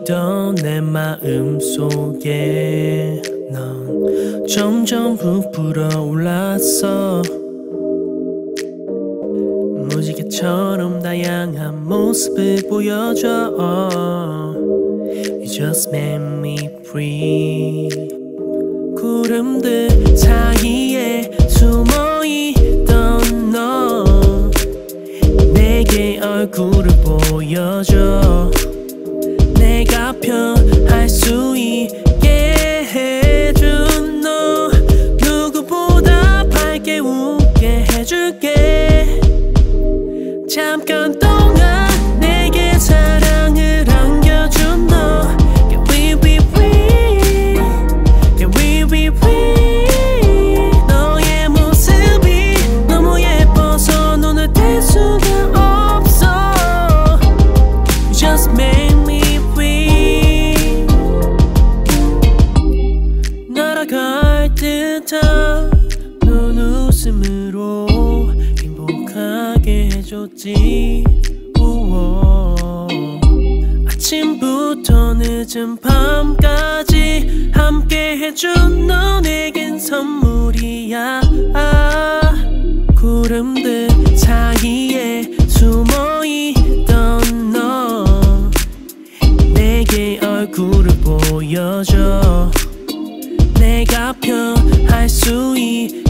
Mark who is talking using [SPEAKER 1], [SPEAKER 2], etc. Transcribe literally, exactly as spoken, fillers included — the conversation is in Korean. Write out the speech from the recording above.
[SPEAKER 1] 있던 내 마음 속에 넌 점점 부풀어 올랐어. 무지개처럼 다양한 모습을 보여줘. You just made me free. 구름들 사이에 숨어있던 너 내게 얼굴을 보여줘. 내가 편할 수 있게 해준 너 누구보다 밝게 웃게 해줄게. 잠깐 동안 내게 사랑을 안겨준 너 Can we be free? Can we be free? 너의 모습이 너무 예뻐서 눈을 뗄 수가 없어. You just made me free. 날아갈 듯한 넌 웃음으로 행복하게 해줬지. 우오. 아침부터 늦은 밤까지 함께 해준 너 내겐 선물이야. 아, 구름들 사이에 숨어있던 너 내게 얼굴을 보여줘. 내가 편할 수 있게